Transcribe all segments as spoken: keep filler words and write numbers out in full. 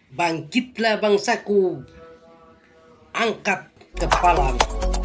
Bangkitlah bangsaku, angkat kepalamu.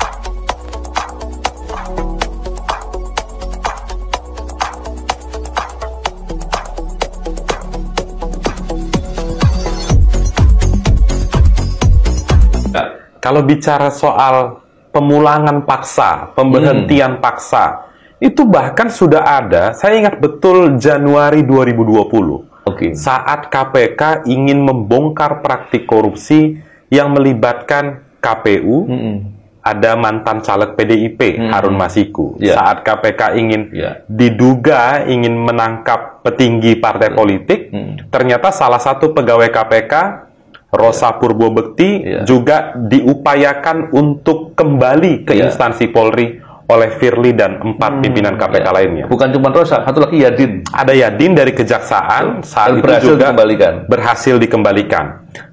Kalau bicara soal pemulangan paksa, pemberhentian hmm. paksa, itu bahkan sudah ada, saya ingat betul Januari dua ribu dua puluh. Okay. Saat K P K ingin membongkar praktik korupsi yang melibatkan K P U, mm-hmm. ada mantan caleg P D I P, mm-hmm. Harun Masiku. Yeah. Saat K P K ingin yeah. diduga ingin menangkap petinggi partai yeah. politik, mm-hmm. ternyata salah satu pegawai K P K, Rosa yeah. Purbobekti, yeah. juga diupayakan untuk kembali ke yeah. instansi Polri oleh Firly dan empat hmm, pimpinan K P K ya. lainnya. Bukan cuma Rosa, satu lagi Yadin. Ada Yadin dari Kejaksaan, saat itu berhasil juga dikembalikan. berhasil dikembalikan.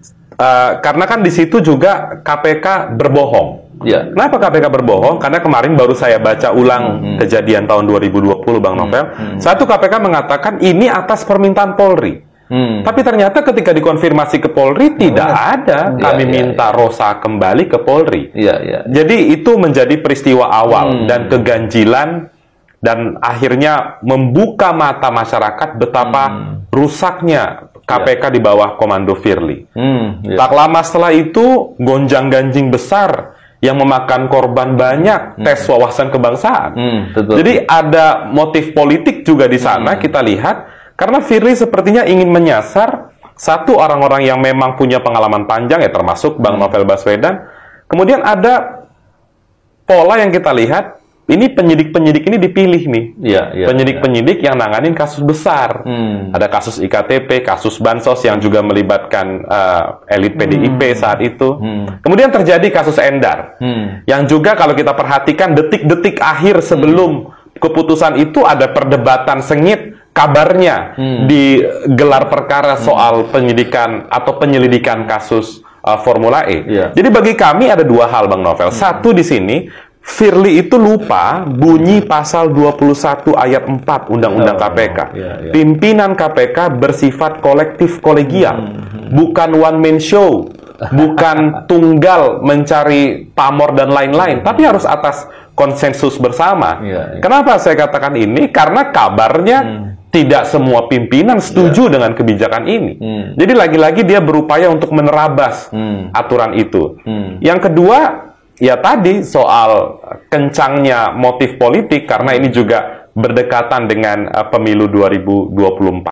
Uh, karena kan di situ juga K P K berbohong. Ya. Kenapa K P K berbohong? Karena kemarin baru saya baca ulang hmm, kejadian tahun dua ribu dua puluh, Bang Novel. Hmm, hmm. Satu, K P K mengatakan ini atas permintaan Polri. Hmm. Tapi ternyata ketika dikonfirmasi ke Polri, tidak oh, ada kami ya, minta ya, ya. Rosa kembali ke Polri. Ya, ya. Jadi itu menjadi peristiwa awal hmm. dan keganjilan, dan akhirnya membuka mata masyarakat betapa hmm. rusaknya K P K ya. di bawah komando Firly. Hmm, ya. Tak lama setelah itu, gonjang-ganjing besar yang memakan korban banyak, hmm. tes wawasan kebangsaan. Hmm, betul. Jadi ada motif politik juga di sana, hmm. kita lihat. Karena Firly sepertinya ingin menyasar satu orang-orang yang memang punya pengalaman panjang, ya termasuk Bang Novel Baswedan. Kemudian ada pola yang kita lihat, ini penyidik-penyidik ini dipilih nih. Penyidik-penyidik ya, ya. yang nanganin kasus besar. Hmm. Ada kasus I K T P, kasus Bansos yang juga melibatkan uh, elit P D I P hmm. saat itu. Hmm. Kemudian terjadi kasus Endar. Hmm. Yang juga kalau kita perhatikan detik-detik akhir sebelum hmm. keputusan itu ada perdebatan sengit. Kabarnya hmm. digelar perkara soal hmm. penyidikan atau penyelidikan kasus uh, Formula E. Yeah. Jadi bagi kami ada dua hal, Bang Novel. Hmm. Satu, di sini Firly itu lupa bunyi pasal dua puluh satu ayat empat Undang-Undang oh, K P K. Yeah, yeah. Pimpinan K P K bersifat kolektif kolegial, hmm. bukan one man show, bukan tunggal mencari pamor dan lain-lain, hmm. tapi harus atas konsensus bersama. Yeah, yeah. Kenapa saya katakan ini? Karena kabarnya hmm. tidak semua pimpinan setuju yeah. dengan kebijakan ini. Hmm. Jadi lagi-lagi dia berupaya untuk menerabas hmm. aturan itu. Hmm. Yang kedua, ya tadi soal kencangnya motif politik, karena ini juga berdekatan dengan uh, pemilu dua ribu dua puluh empat.